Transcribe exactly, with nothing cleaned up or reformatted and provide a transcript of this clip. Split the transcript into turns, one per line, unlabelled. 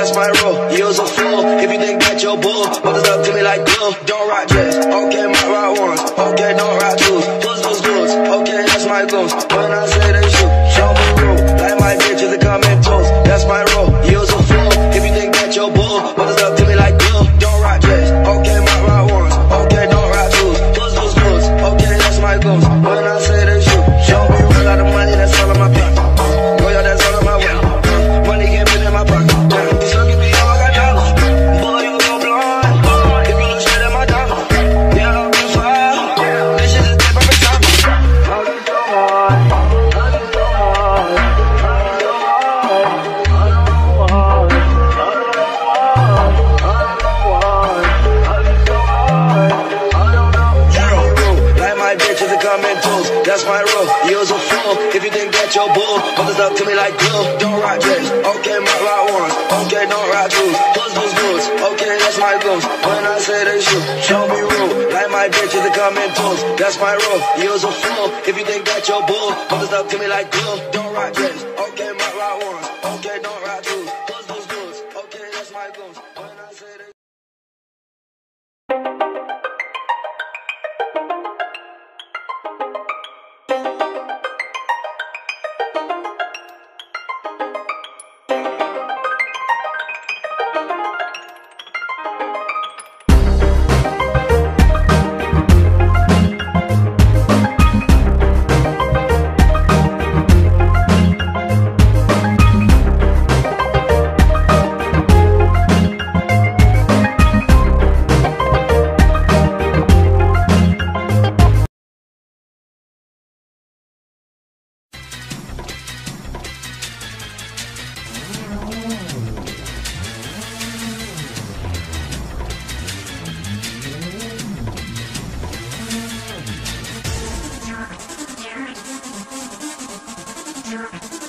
that's my rule. You's a fool if you think that you're bull. What is up to me like glue? Don't rock jets, okay, might rock ones. Okay, don't rock twos. Boots, boots, boots, okay, that's my goons. When I say they shoot, show me rule. Like my bitches that come in tools, that's my rule. You's a fool if you think that you're bull. What is up to me like glue? Don't rock jets, okay, might rock ones. Okay, don't rock twos. Boots, boots, boots, okay, that's my goons. When I say they shoot, show me rule. Lot of money, that's all in my pocket. Go, yo, that's all in my way. Money can't fit in my pocket. You sucking me up, I got dollars. Boy, you go blind. If you look straight at my dollar, yeah, I'll be fine. This shit is dead by the top. I get so hard. I get so hard. I get so hard. I don't know why. I don't know why. I don't know why. I get so hard. I don't know. Yeah. Like my bitches that come in tools, that's my rule. You's a fool if you think that you're bull. Brothers up to me like glue. Don't rock jets, okay, might rock ones. Okay, don't rock twos. Boots, boots, boots, okay, that's my goons. When I say they shoot, show me rule. Like my bitches that come in tools, that's my rule. You's a fool if you think that you're bull. Brothers up to me like glue. Don't rock jets, okay, might rock ones. Okay, don't rock twos. Boots, boots, boots, okay, that's my goons. When I say they
Yeah.